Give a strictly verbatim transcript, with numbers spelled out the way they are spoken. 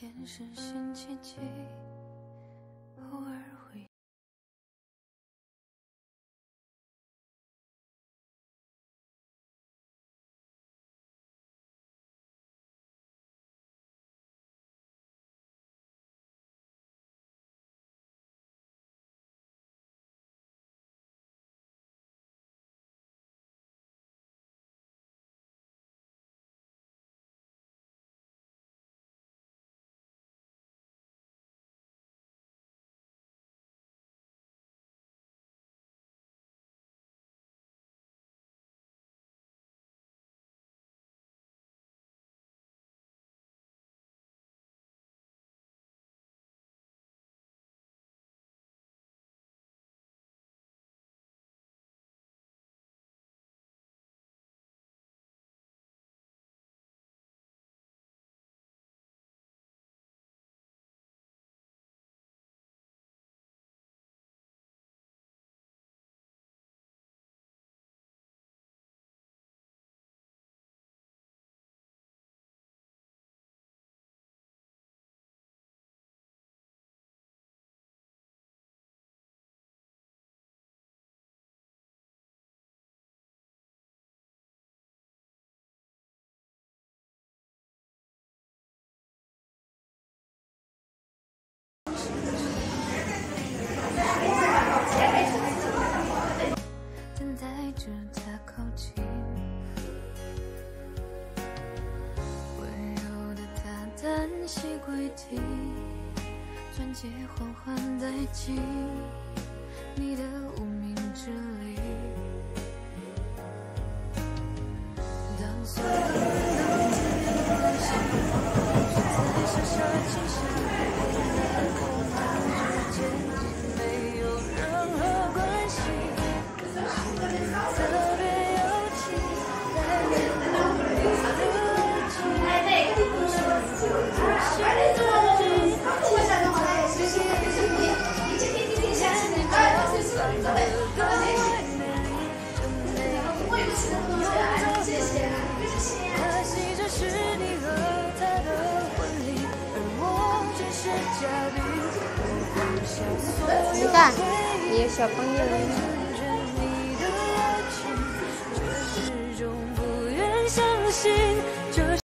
天是新奇迹，偶尔会。等待着他靠近，温柔的他单膝跪地，钻戒缓缓带进你的无名指里。当所有人都自由的心，却在傻傻气下，我们之间没有任何关系。特别有情，来面对你的爱情，不是我自己，我想跟我来，谢谢谢谢你，你今天今天下次你哎，谢谢谢谢，我也不是那么多谢谢谢谢。可惜这是你和他的婚礼，而我只是嘉宾。 你看，你有小朋友。 始终不愿相信。